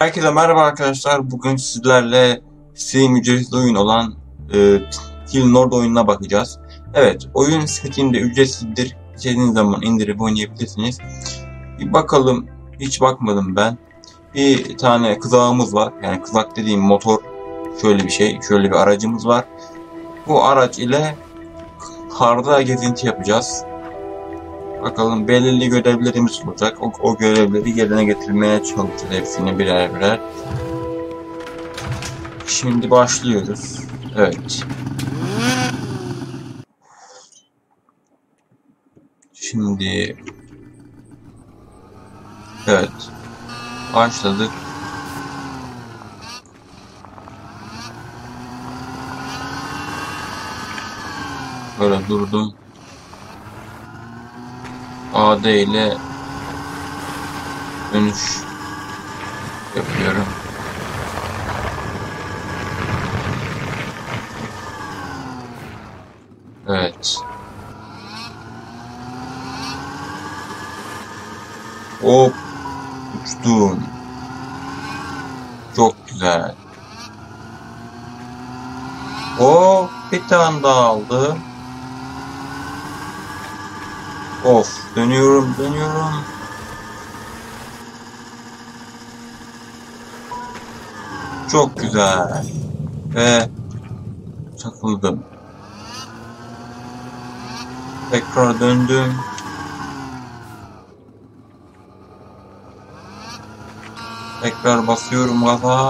Herkese merhaba arkadaşlar. Bugün sizlerle Steam ücretsiz oyun olan Till Nord oyununa bakacağız. Evet, oyun Steam'de ücretsizdir. İstediğiniz zaman indirip oynayabilirsiniz. Bir bakalım, hiç bakmadım ben. Bir tane kızağımız var. Yani kızak dediğim motor, şöyle bir şey, şöyle bir aracımız var. Bu araç ile karda gezinti yapacağız. Bakalım belirli görevlerimiz olacak. O görevleri yerine getirmeye çalışacağız, hepsini birer birer. Şimdi başlıyoruz. Evet. Şimdi evet. Başladık. Böyle durdum. AD ile dönüş yapıyorum. Evet. Hop. Uçtum. Çok güzel. O bir tane daha aldı. Of. Dönüyorum. Çok güzel. Ve takıldım. Tekrar döndüm. Tekrar basıyorum gaza.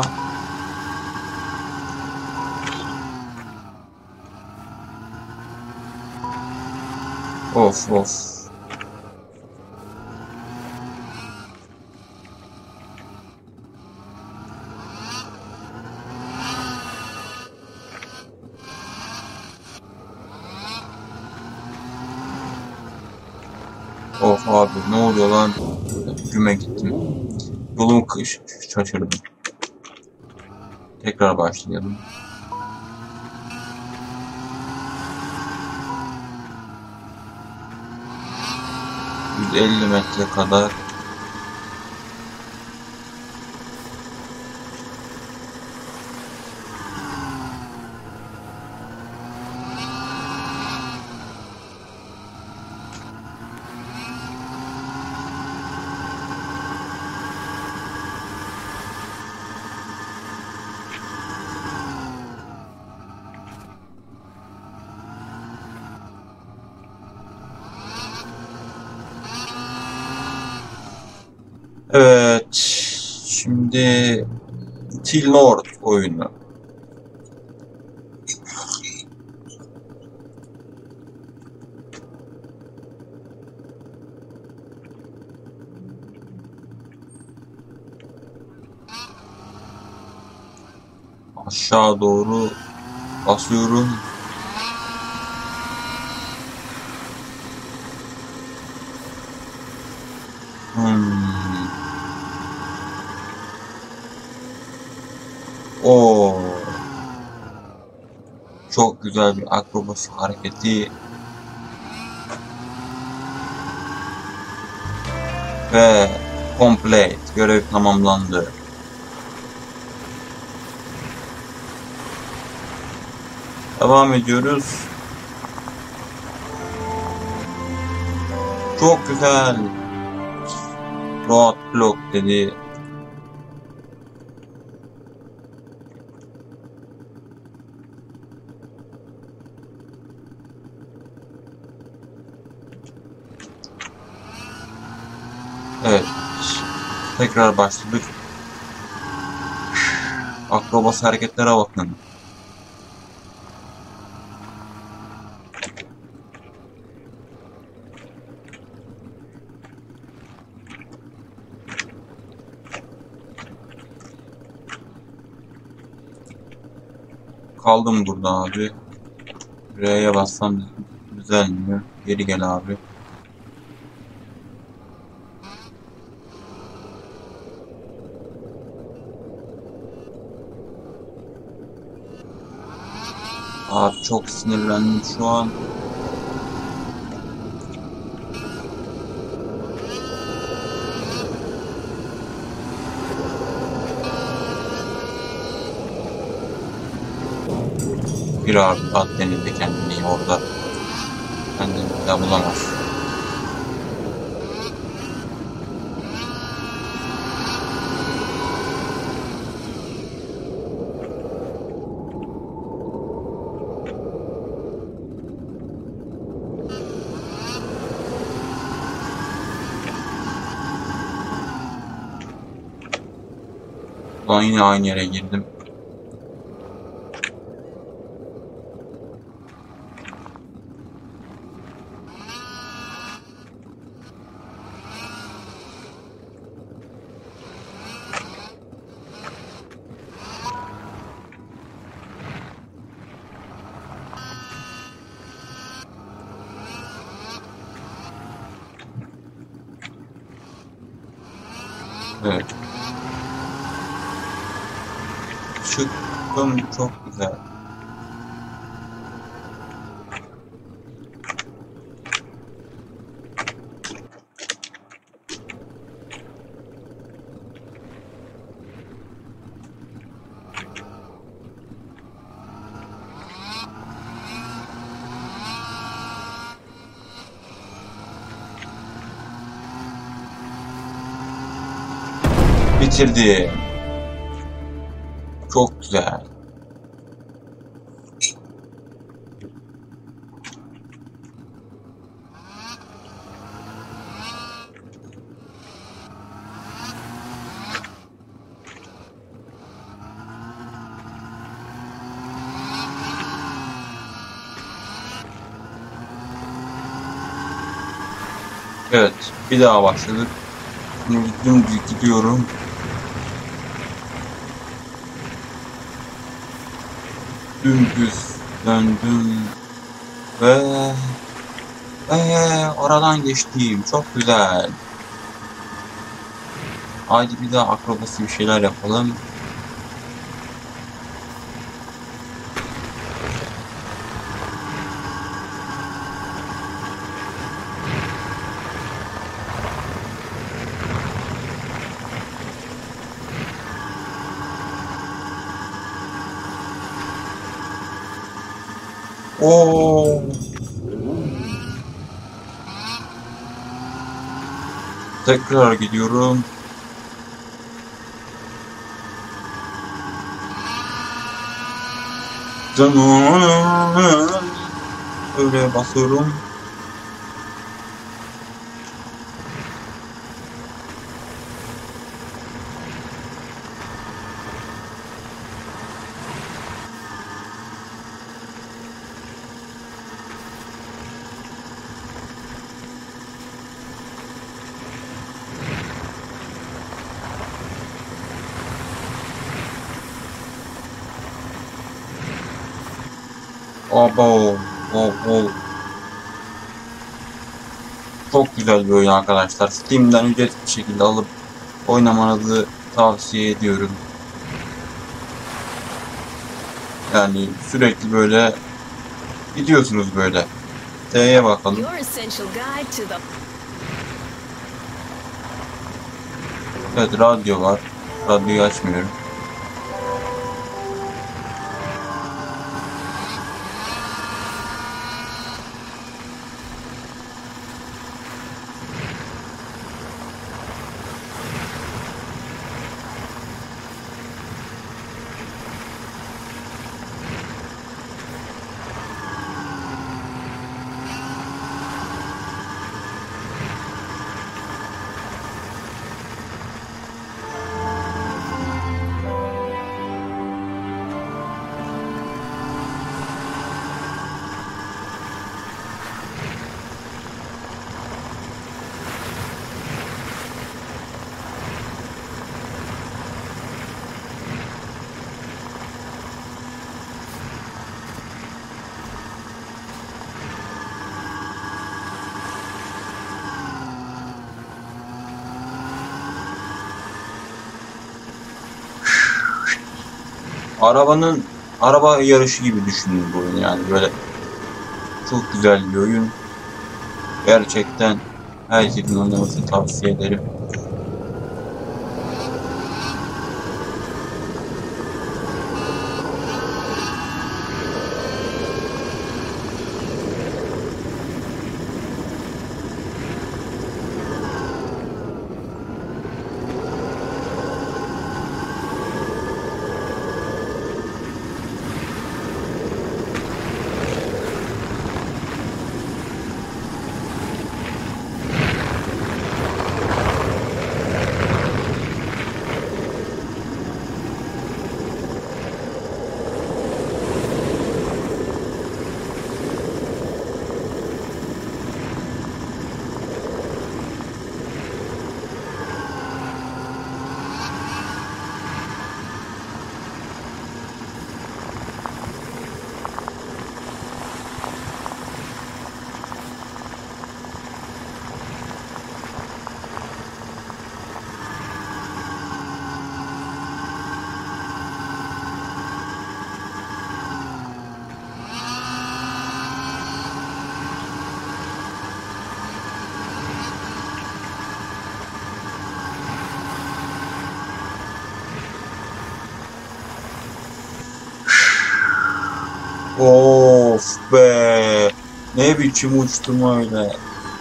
Of. Of abi, ne oluyor lan? Güme gittim. Yolumu şaşırdım. Tekrar başlayalım. ...150 metre kadar. Evet, şimdi Till Nord oyunu. Aşağı doğru basıyorum. O çok güzel bir akrobasi hareketi ve complete, görev tamamlandı. Devam ediyoruz. Çok güzel. Road block dedi. Evet. Tekrar başladık. Akrobasi hareketlere bakın. Kaldım burada abi. R'ye bassam düzelmiyor. Geri gel abi. Abi çok sinirlendim şu an. bir at denildi kendini orada. Kendini bir daha bulamaz. Ulan yine aynı yere girdim. Evet. Çıktım, çok güzel. Bitirdi. Çok güzel. Evet, bir daha başladık. Şimdi dümdüz gidiyorum. Dümdüz döndüm ve oradan geçtim. Çok güzel. Haydi bir daha akrobasi bir şeyler yapalım. Oo. Tekrar gidiyorum. Öyle basıyorum. Abo, çok güzel bir oyun arkadaşlar. Steam'den ücretsiz bir şekilde alıp oynamanızı tavsiye ediyorum. Yani sürekli böyle gidiyorsunuz böyle. T'ye bakalım. Evet, radyo var. Radyoyu açmıyorum. Araba yarışı gibi düşünün bu oyunu, yani böyle çok güzel bir oyun. Gerçekten herkesin oynamasını tavsiye ederim. Of be. Ne biçim uçtum öyle.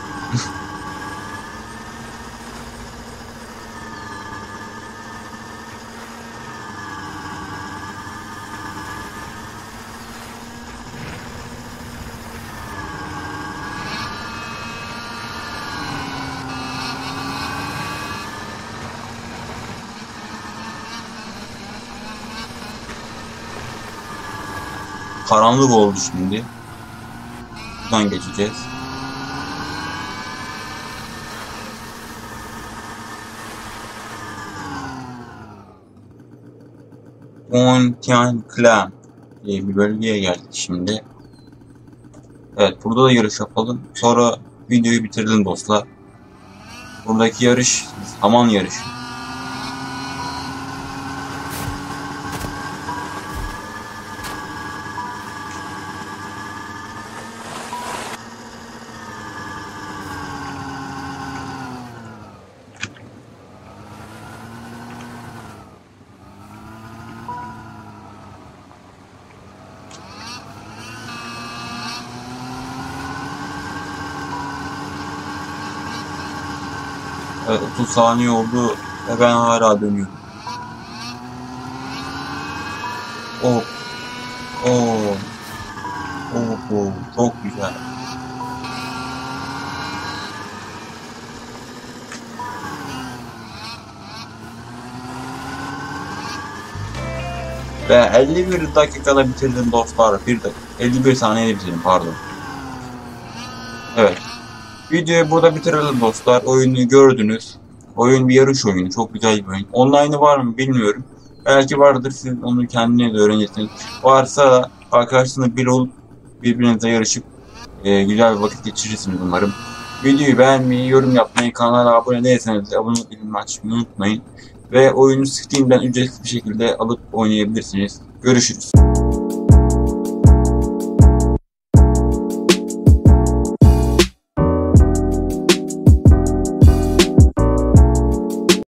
Karanlık oldu şimdi. Buradan geçeceğiz. Pontianclan diye bir bölgeye geldik şimdi. Evet, burada da yarış yapalım. Sonra videoyu bitirelim dostlar. Buradaki yarış zaman yarışı. Evet, 30 saniye oldu ve ben hala dönüyorum. Oh, oh, oh, oh, çok güzel. Ve 51 dakikada bitirdim dostlar. 51 saniyede bitirdim, pardon. Evet. Videoyu burada bitirelim dostlar. Oyunu gördünüz. Oyun bir yarış oyunu. Çok güzel bir oyun. Online'ı var mı bilmiyorum. Belki vardır. Siz onu kendiniz öğrenirsiniz. Varsa da arkadaşlarınızla bir olup birbirinize yarışıp güzel bir vakit geçirirsiniz umarım. Videoyu beğenmeyi, yorum yapmayı, kanala abone değilseniz abone olup bildirim açmayı unutmayın. Ve oyunu Steam'den ücretsiz bir şekilde alıp oynayabilirsiniz. Görüşürüz.